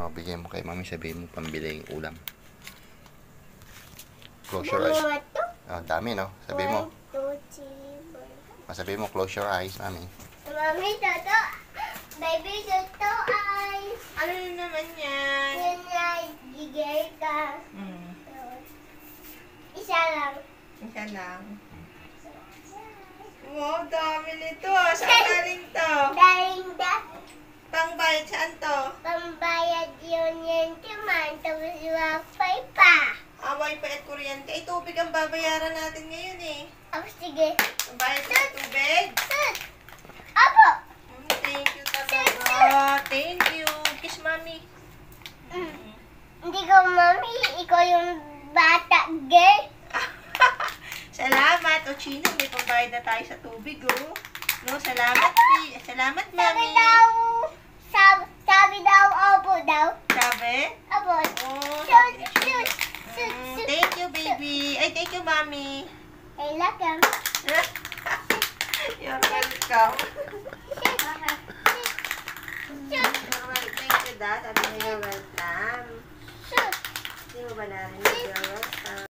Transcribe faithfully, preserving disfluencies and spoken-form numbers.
O, bigay mo kay mami. Sabihin mo pambili yung ulam. Close your eyes. Oh, dami, no? Sabihin mo. O, sabihin mo, close your eyes, mami. Mami, toto. Baby, toto eyes. Ano na naman yan? Yan na, gigay ka. Mm. Isa lang. Isa lang. Wow, dami nito. Saan galing to? Daling da. Pangbayad, saan to? Pambayad yun yan naman. Tapos wifi pa. Ah, wifi at kuryente. Eh, tubig ang babayaran natin ngayon eh. Ako, sige. Pambayad sa tubig. Sus! Apo! Mm, thank you talaga. Thank you. Kiss mami. Mm. Hindi ko, mami. Ikaw yung bata, girl. Salamat. O, Chino, may pambayad na tayo sa tubig, oh. No, salamat, Pi. Salamat, Sabi mami. daw, sabi, sabi daw, opo daw. Sabi? Opo. Oh, Sus, sabi ni sus, Chino. sus, Mm, sus. thank you, baby. Ay, thank you, mami. Ay, lakam. You're welcome. Sus, sus. You're welcome. Thank you, Dad. Sabi niya, you're welcome. Sus. Hindi mo ba narinig? You're welcome.